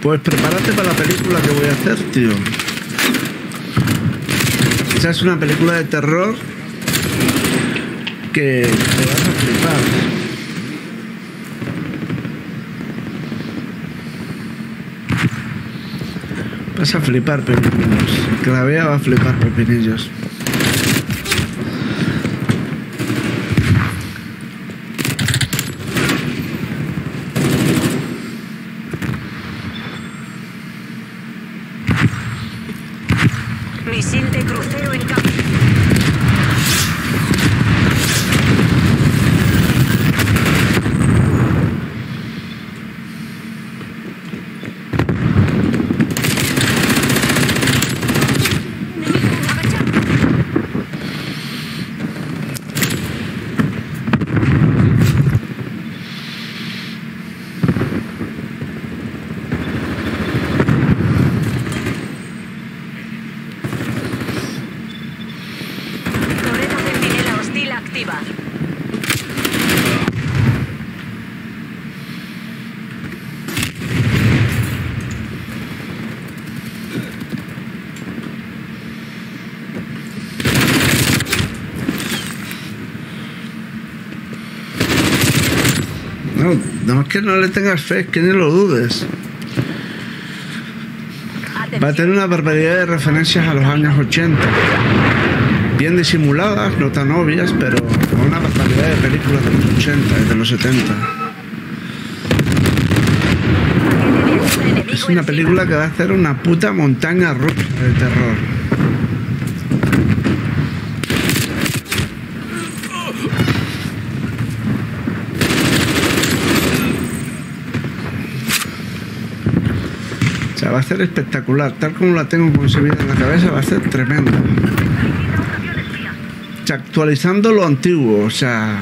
Pues prepárate para la película que voy a hacer, tío. Esa es una película de terror que te vas a flipar. Vas a flipar, pepinillos. El que la vea va a flipar, pepinillos. Misil de crucero en camino. No es que no le tengas fe, es que ni lo dudes. Va a tener una barbaridad de referencias a los años 80. Bien disimuladas, no tan obvias, pero una barbaridad de películas de los 80 y de los 70. Es una película que va a hacer una puta montaña rusa de terror. O sea, va a ser espectacular. Tal como la tengo concebida en la cabeza, va a ser tremenda. O sea, actualizando lo antiguo, o sea,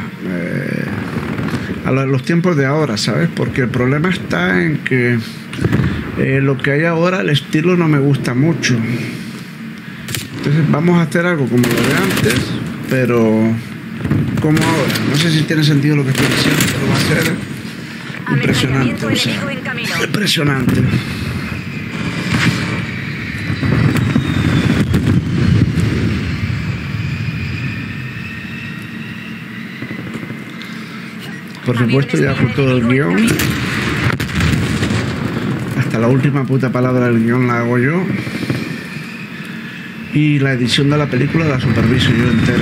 a los tiempos de ahora, ¿sabes? Porque el problema está en que lo que hay ahora, el estilo no me gusta mucho. Entonces vamos a hacer algo como lo de antes, pero como ahora. No sé si tiene sentido lo que estoy diciendo, pero va a ser impresionante. O sea, impresionante. Por supuesto, ya con todo el guión. Hasta la última puta palabra del guión la hago yo. Y la edición de la película la superviso yo entera.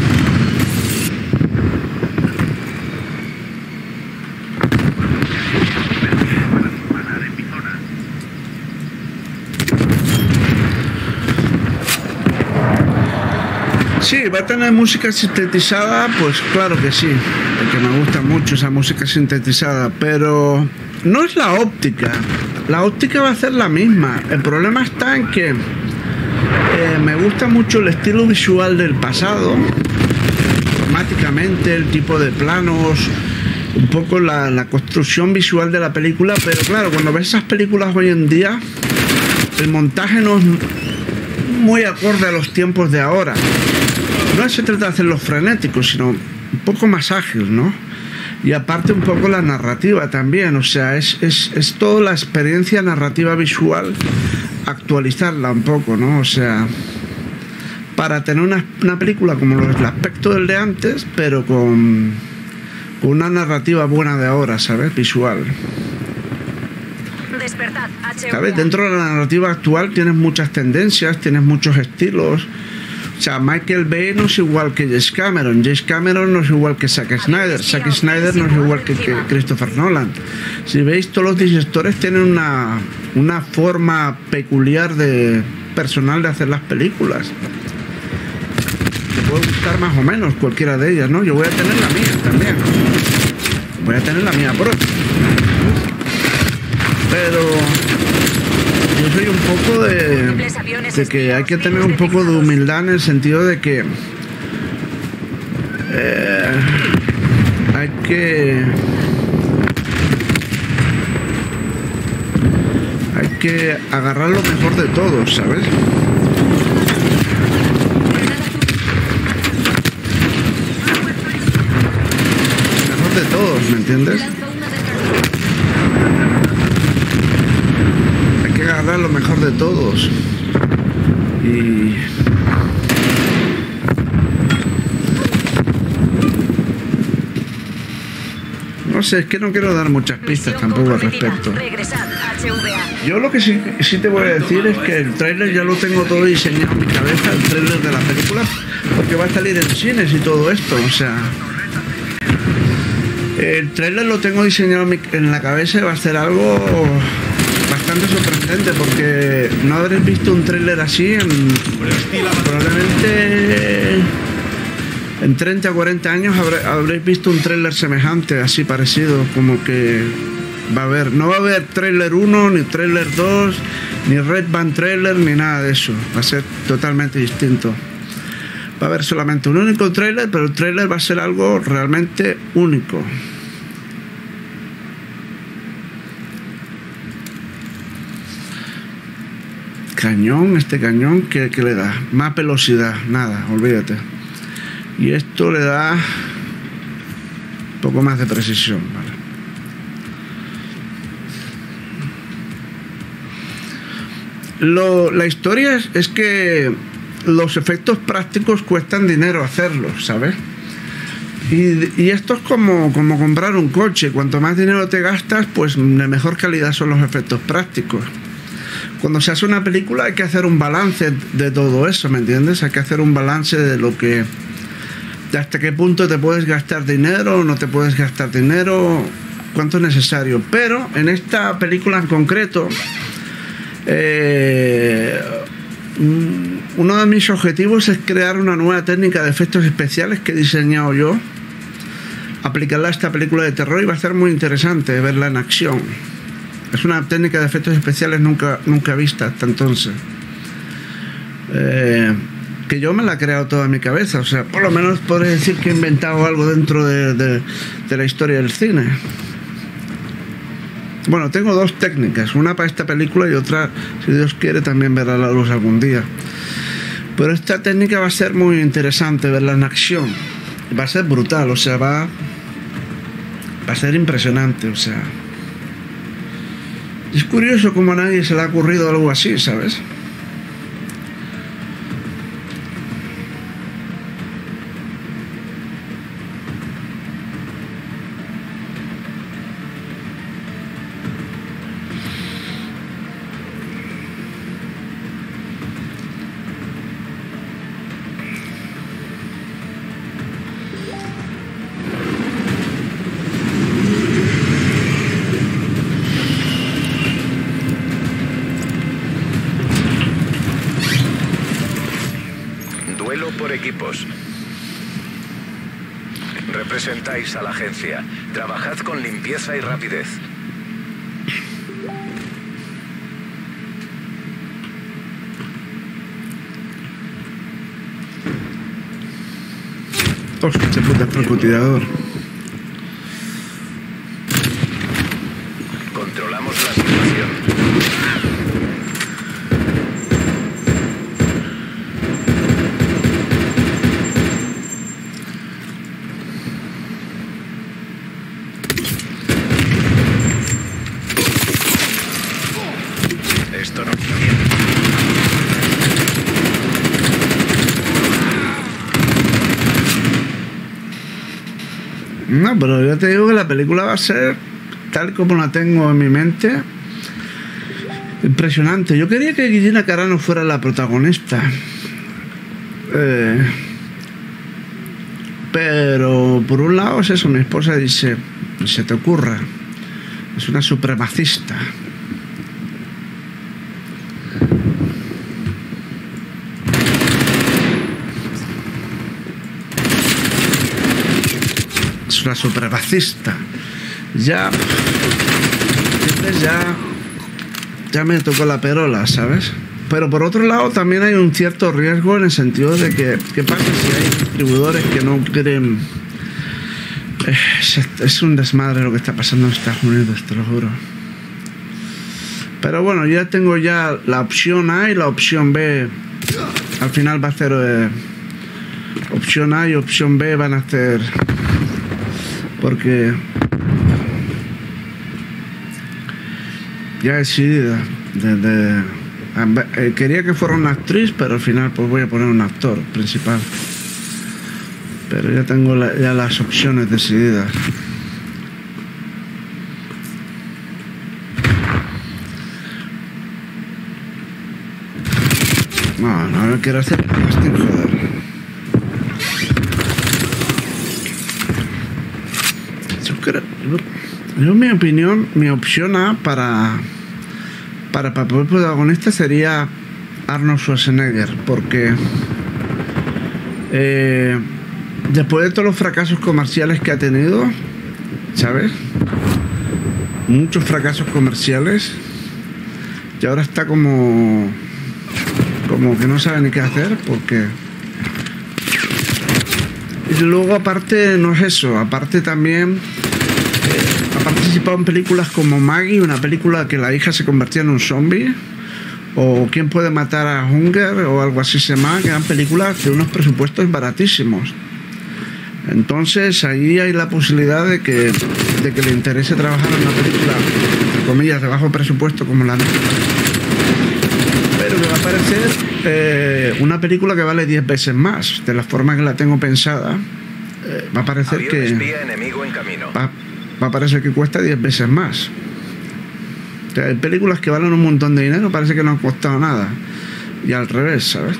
Sí, va a tener música sintetizada, pues claro que sí, porque me gusta mucho esa música sintetizada, pero no es la óptica. La óptica va a ser la misma. El problema está en que me gusta mucho el estilo visual del pasado, cromáticamente, el tipo de planos, un poco la construcción visual de la película, pero claro, cuando ves esas películas hoy en día, el montaje no es muy acorde a los tiempos de ahora. No se trata de hacerlos frenéticos, sino un poco más ágil, ¿no? Y aparte un poco la narrativa también, o sea, es toda la experiencia narrativa visual, actualizarla un poco, ¿no? O sea, para tener una película como el aspecto del de antes, pero con una narrativa buena de ahora, ¿sabes? Visual. ¿Sabes? Dentro de la narrativa actual tienes muchas tendencias, tienes muchos estilos. O sea, Michael Bay no es igual que James Cameron. James Cameron no es igual que Zack Snyder. Zack Snyder no es igual que Christopher Nolan. Si veis, todos los directores tienen una forma peculiar personal de hacer las películas. Te puede gustar más o menos cualquiera de ellas, ¿no? Yo voy a tener la mía también. Voy a tener la mía propia. Pero yo soy un poco de que hay que tener un poco de humildad en el sentido de que hay que agarrar lo mejor de todos, ¿sabes? Lo mejor de todos, ¿me entiendes? agarrar lo mejor de todos. Y no sé, es que no quiero dar muchas pistas tampoco al respecto. Yo lo que sí te voy a decir es que el tráiler ya lo tengo todo diseñado en mi cabeza, el tráiler de la película, porque va a salir en cines y todo esto, o sea... El tráiler lo tengo diseñado en la cabeza y va a ser algo bastante sorprendente, porque no habréis visto un tráiler así probablemente en 30 o 40 años habréis visto un tráiler semejante, así parecido, como que no va a haber tráiler 1, ni tráiler 2, ni Red Band trailer, ni nada de eso, va a ser totalmente distinto. Va a haber solamente un único tráiler, pero el tráiler va a ser algo realmente único. Cañón, este cañón, ¿qué le da? Más velocidad, nada, olvídate. Y esto le da un poco más de precisión, ¿vale? La historia es que los efectos prácticos cuestan dinero hacerlos, ¿sabes? Y esto es como comprar un coche. Cuanto más dinero te gastas, pues de mejor calidad son los efectos prácticos. Cuando se hace una película hay que hacer un balance de todo eso, ¿me entiendes? Hay que hacer un balance de lo que... de hasta qué punto te puedes gastar dinero, no te puedes gastar dinero, cuánto es necesario. Pero en esta película en concreto... uno de mis objetivos es crear una nueva técnica de efectos especiales que he diseñado yo, aplicarla a esta película de terror, y va a ser muy interesante verla en acción. Es una técnica de efectos especiales nunca vista hasta entonces, que yo me la he creado toda en mi cabeza. O sea, por lo menos podré decir que he inventado algo dentro de la historia del cine. Bueno, tengo dos técnicas, una para esta película y otra, si Dios quiere, también verá la luz algún día. Pero esta técnica va a ser muy interesante verla en acción. Va a ser brutal, o sea, va a ser impresionante, o sea. Es curioso cómo a nadie se le ha ocurrido algo así, ¿sabes? Por equipos. Representáis a la agencia. Trabajad con limpieza y rapidez. Hostia, ese puta francotirador. Controlamos la situación. Esto no está bien. No, pero yo te digo que la película va a ser tal como la tengo en mi mente. Impresionante. Yo quería que Gina Carano fuera la protagonista. Pero por un lado es eso, mi esposa dice, se te ocurra, es una supremacista. Es una supremacista. Ya me tocó la perola, ¿sabes? Pero por otro lado también hay un cierto riesgo en el sentido de que ¿qué pasa si hay distribuidores que no quieren? Es un desmadre lo que está pasando en Estados Unidos, te lo juro. Pero bueno, ya tengo ya la opción A y la opción B. Al final va a ser opción A y opción B van a ser, porque ya decidida. Quería que fuera una actriz, pero al final pues voy a poner un actor principal. Pero ya tengo ya las opciones decididas. No quiero hacer casting, joder. Yo, en mi opinión, mi opción A para papel protagonista sería Arnold Schwarzenegger, porque después de todos los fracasos comerciales que ha tenido, ¿sabes? Muchos fracasos comerciales, y ahora está como que no sabe ni qué hacer, porque... Y luego aparte no es eso, aparte también ha participado en películas como Maggie, una película que la hija se convertía en un zombie, o ¿Quién puede matar a Hunger? O algo así se llama, que eran películas de unos presupuestos baratísimos. Entonces ahí hay la posibilidad de que le interese trabajar en una película, entre comillas, de bajo presupuesto como la nuestra. Pero que va a parecer una película que vale 10 veces más, de la forma que la tengo pensada. Va a parecer Avión que... espía enemigo en camino. Va a parecer que cuesta 10 veces más. O sea, hay películas que valen un montón de dinero, parece que no han costado nada. Y al revés, ¿sabes?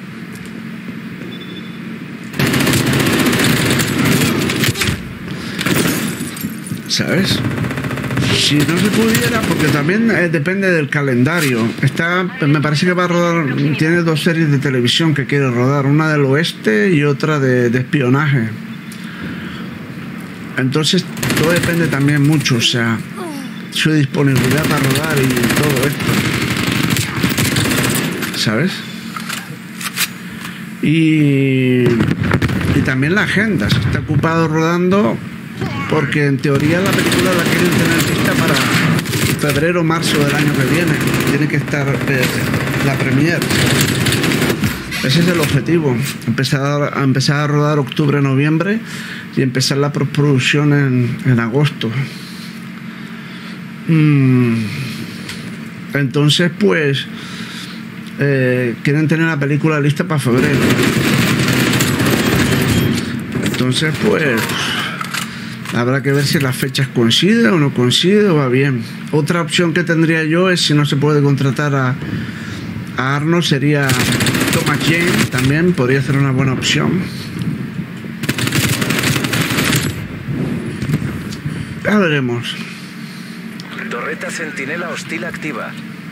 ¿Sabes? Si no se pudiera, porque también depende del calendario. Me parece que va a rodar, tiene 2 series de televisión que quiere rodar, una del oeste y otra de espionaje. Entonces todo depende también mucho, o sea, su disponibilidad para rodar y todo esto, ¿sabes? Y también la agenda, si está ocupado rodando, porque en teoría la película la quieren tener lista para febrero o marzo del año que viene. Tiene que estar la premiere. Ese es el objetivo, empezar a rodar octubre-noviembre y empezar la postproducción en agosto. Entonces pues quieren tener la película lista para febrero. Entonces pues habrá que ver si las fechas coinciden o no coinciden o va bien. Otra opción que tendría yo es, si no se puede contratar a Arnold, sería Thomas Jane, también podría ser una buena opción. Ya veremos. Torreta centinela hostil activa.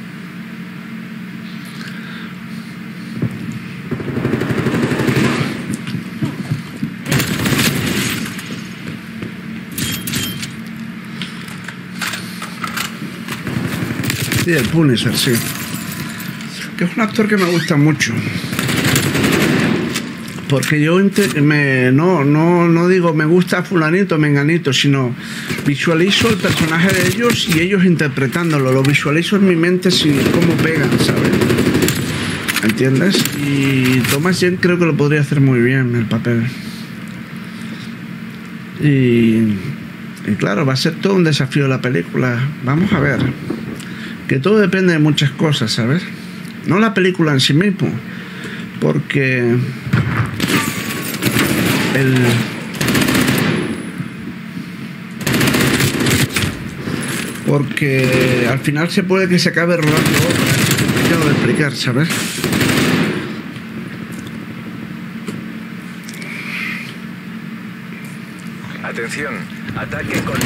Sí, el Punisher, sí. Que es un actor que me gusta mucho. Porque yo no digo me gusta fulanito, menganito, sino visualizo el personaje de ellos y ellos interpretándolo. Lo visualizo en mi mente, cómo pegan, ¿sabes? ¿Entiendes? Y Thomas Jane creo que lo podría hacer muy bien el papel. Y claro, va a ser todo un desafío la película. Vamos a ver. Que todo depende de muchas cosas, ¿sabes? No la película en sí mismo, porque al final se puede que se acabe rodando otra, es complicado de explicar, ¿sabes? Atención, ataque con...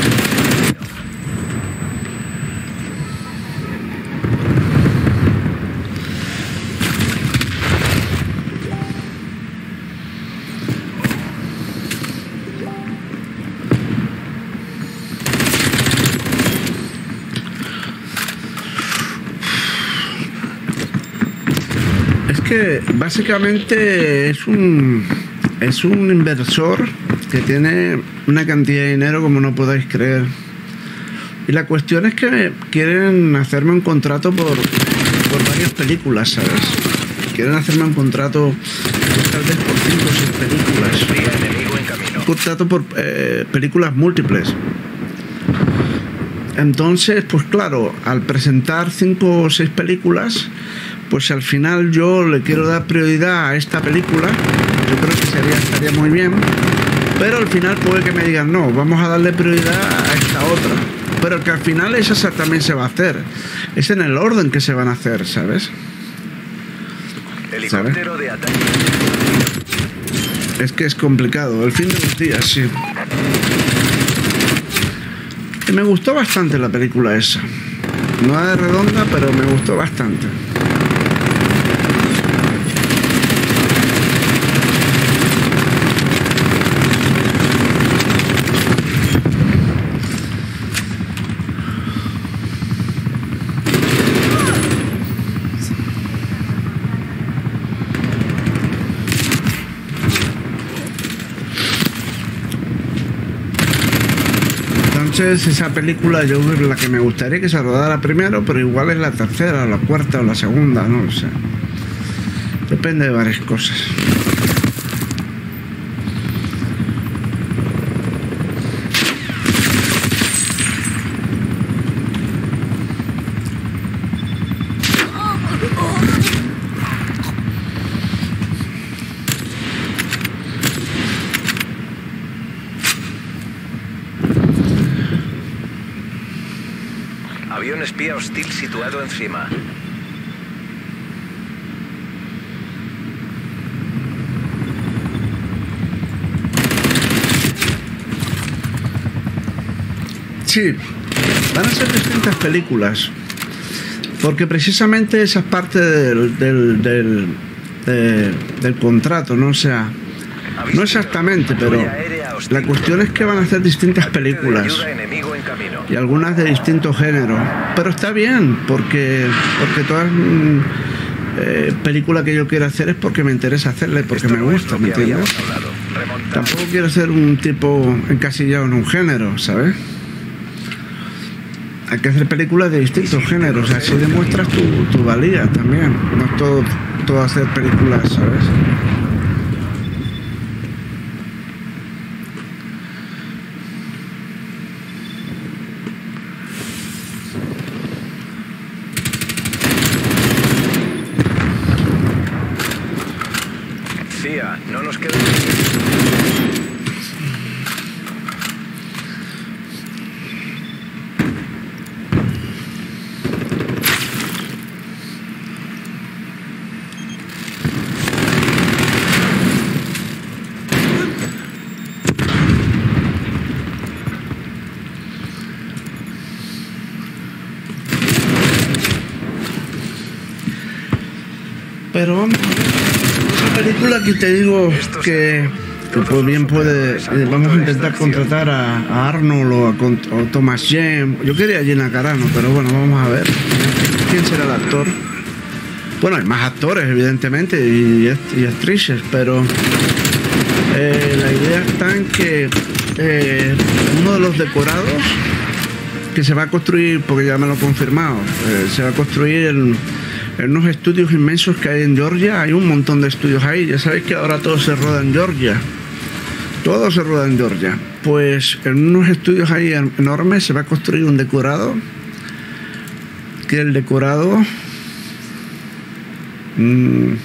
Básicamente es un inversor que tiene una cantidad de dinero como no podáis creer. Y la cuestión es que quieren hacerme un contrato por varias películas, ¿sabes? Quieren hacerme un contrato tal vez por 5 o 6 películas. Enemigo en camino. Un contrato por películas múltiples. Entonces, pues claro, al presentar 5 o 6 películas, pues al final yo le quiero dar prioridad a esta película, yo creo que estaría muy bien, pero al final puede que me digan, no, vamos a darle prioridad a esta otra, pero que al final esa también se va a hacer, es en el orden que se van a hacer, ¿sabes? Helicóptero de ataque. Es que es complicado, el fin de los días, sí. Y me gustó bastante la película esa. No es redonda, pero me gustó bastante. Entonces esa película yo es la que me gustaría que se rodara primero, pero igual es la tercera, o la cuarta o la segunda, no lo sé. Depende de varias cosas. Avión espía hostil situado encima. Sí, van a ser distintas películas, porque precisamente esa es parte del contrato, ¿no? O sea, no exactamente, pero la cuestión es que van a ser distintas películas y algunas de distintos géneros, pero está bien, porque todas películas que yo quiero hacer es porque me interesa hacerla y porque me gusta, ¿me entiendes? Tampoco quiero ser un tipo encasillado en un género, ¿sabes? Hay que hacer películas de distintos géneros, así demuestras tu valía también, no es todo hacer películas, ¿sabes? CIA, no nos queda. Pero vamos a ver, esa película que te digo que pues bien puede, vamos a intentar contratar a Arnold o Thomas Jane. Yo quería a Gina Carano, pero bueno, vamos a ver quién será el actor. Bueno, hay más actores evidentemente y actrices, pero la idea está en que uno de los decorados que se va a construir, porque ya me lo he confirmado, se va a construir en unos estudios inmensos que hay en Georgia. Hay un montón de estudios ahí. Ya sabéis que ahora todo se roda en Georgia. Todo se roda en Georgia. Pues en unos estudios ahí enormes se va a construir un decorado. Que el decorado... el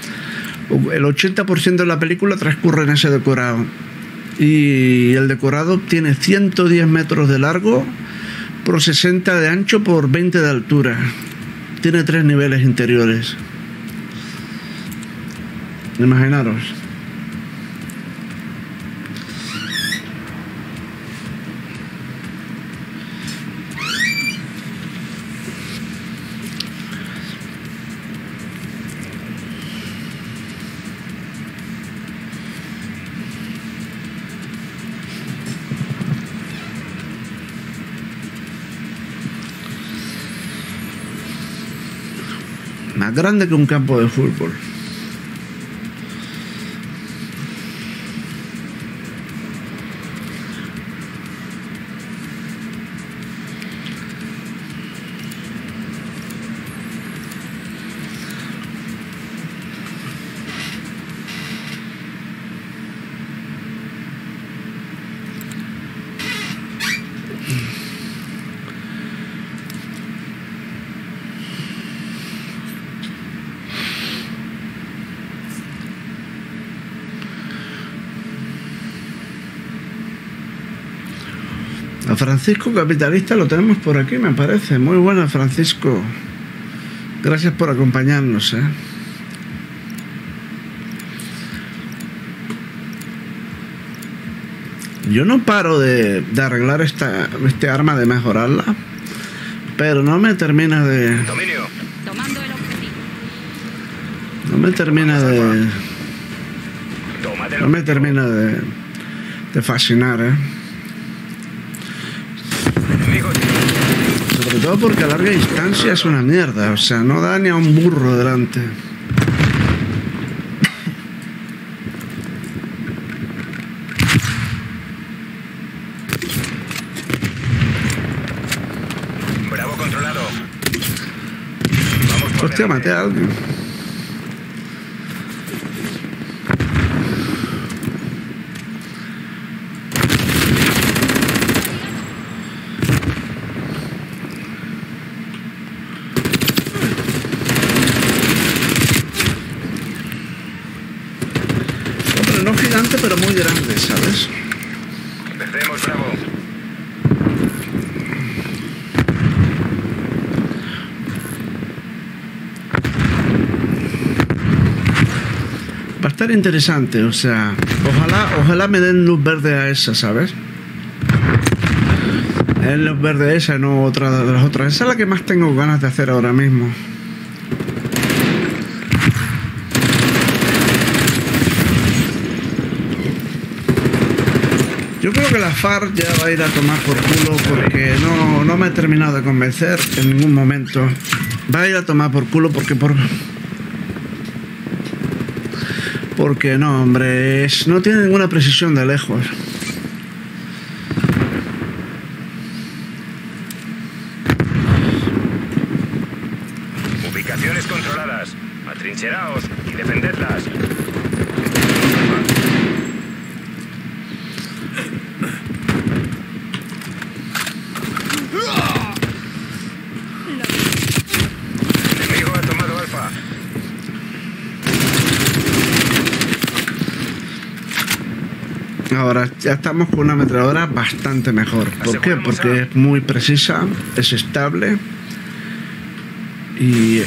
80% de la película transcurre en ese decorado. Y el decorado tiene 110 metros de largo por 60 de ancho por 20 de altura. Tiene 3 niveles interiores. Imaginaros. Más grande que un campo de fútbol. Francisco Capitalista lo tenemos por aquí, me parece. Muy buena, Francisco. Gracias por acompañarnos, ¿eh? Yo no paro de arreglar este arma, de mejorarla, pero no me termina de... Dominio. Tomando el objetivo. No me termina de... Tómate No me termina de fascinar, ¿eh? Enemigo. Sobre todo porque a larga distancia es una mierda, o sea, no da ni a un burro delante. Bravo controlado. Vamos por Hostia, delante. maté a alguien. Hombre, no gigante, pero muy grande, ¿sabes? Perdemos Bravo. Va a estar interesante, o sea, ojalá me den luz verde a esa, ¿sabes? Es luz verde esa, no otra de las otras. Esa es la que más tengo ganas de hacer ahora mismo. Yo creo que la FARC ya va a ir a tomar por culo porque no me ha terminado de convencer en ningún momento. Va a ir a tomar por culo porque no, hombre, no tiene ninguna precisión de lejos. Ubicaciones controladas. Atrincheraos y defendedlas. Enemigo ha tomado Alfa. Ahora ya estamos con una ametralladora bastante mejor. ¿Por qué? Porque es muy precisa, es estable y...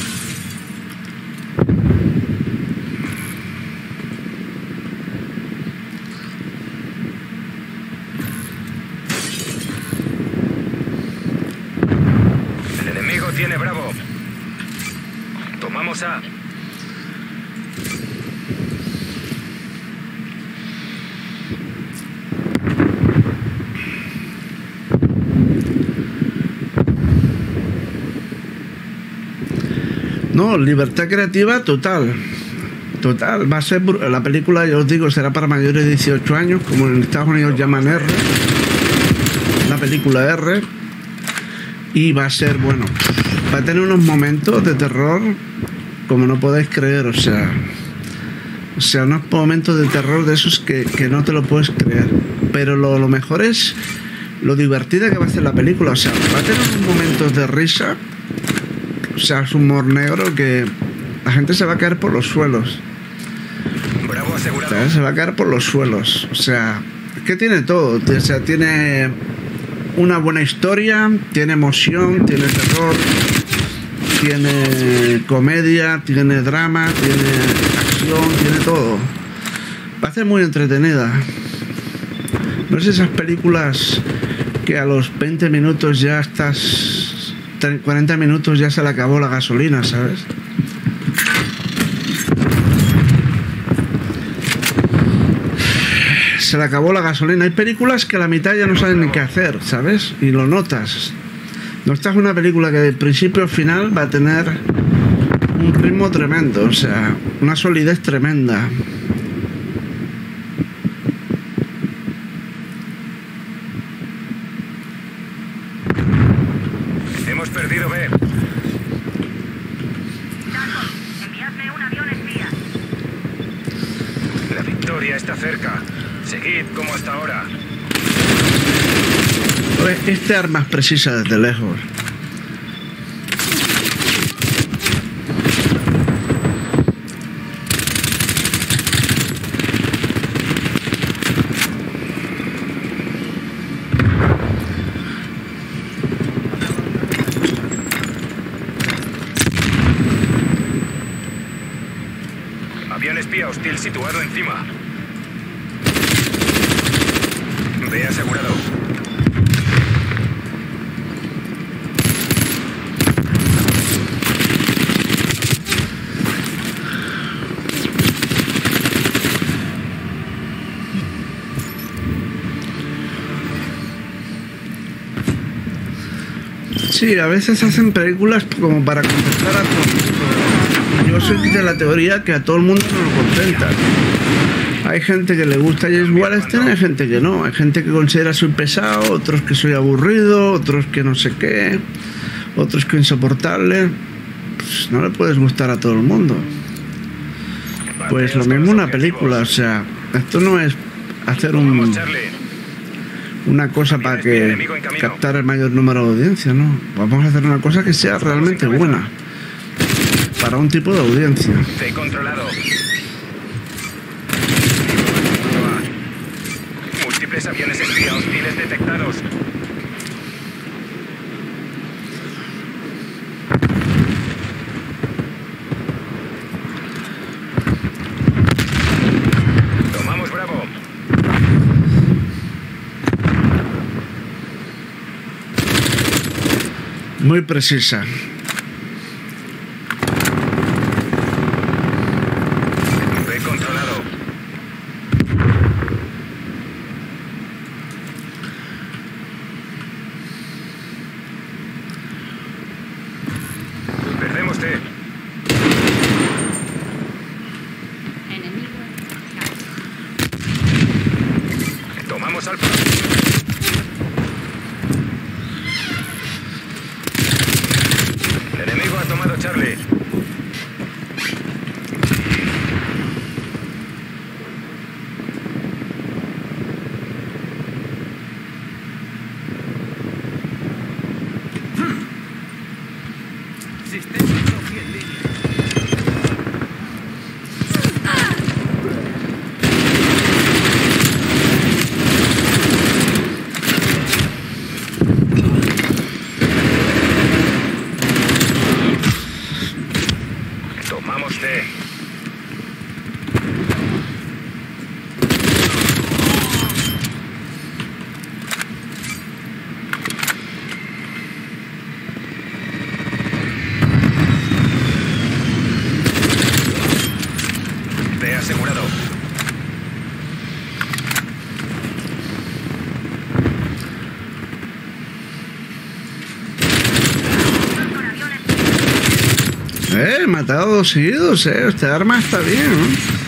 El enemigo tiene Bravo. Tomamos A. No, libertad creativa total. Total, va a ser... La película, ya os digo, será para mayores de 18 años, como en Estados Unidos llaman R. La película R. Y va a ser, bueno, va a tener unos momentos de terror como no podéis creer, o sea, unos momentos de terror de esos que no te lo puedes creer. Pero lo mejor es lo divertida que va a ser la película, o sea, va a tener unos momentos de risa, o sea, es humor negro que la gente se va a caer por los suelos. Bravo asegurado. Se va a caer por los suelos, o sea, es que tiene todo, o sea, tiene una buena historia, tiene emoción, tiene terror, tiene comedia, tiene drama, tiene acción, tiene todo. Va a ser muy entretenida. No es esas películas que a los 20 minutos ya estás... 40 minutos ya se le acabó la gasolina, ¿sabes? Se le acabó la gasolina. Hay películas que a la mitad ya no saben ni qué hacer, ¿sabes? Y lo notas. No, esta es una película que de principio a final va a tener un ritmo tremendo, o sea, una solidez tremenda. Hemos perdido B. Enviadme un avión espía. La victoria está cerca. Seguid como hasta ahora. Este arma es precisa desde lejos. hostil situado encima. Ve asegurado. Sí, a veces hacen películas como para contentar a todo el mundo. Yo soy de la teoría que a todo el mundo no lo contentan. Hay gente que le gusta James Wallenstein, hay gente que no. Hay gente que considera soy pesado, otros que soy aburrido, otros que no sé qué, otros que insoportable. Pues no le puedes gustar a todo el mundo. Pues lo mismo una película, o sea, esto no es hacer Vamos, Charlie. una cosa para que captar el mayor número de audiencia, ¿no? Vamos a hacer una cosa que sea realmente buena para un tipo de audiencia. Te he controlado. Múltiples aviones espía hostiles detectados. Tomamos Bravo. Muy precisa. Ve controlado. Perdemos T. Enemigo marcado. Tomamos Alfa. El enemigo ha tomado Charlie. Tomamos T. T asegurado. Con aviones. Matado 2 seguidos, Este arma está bien, ¿no?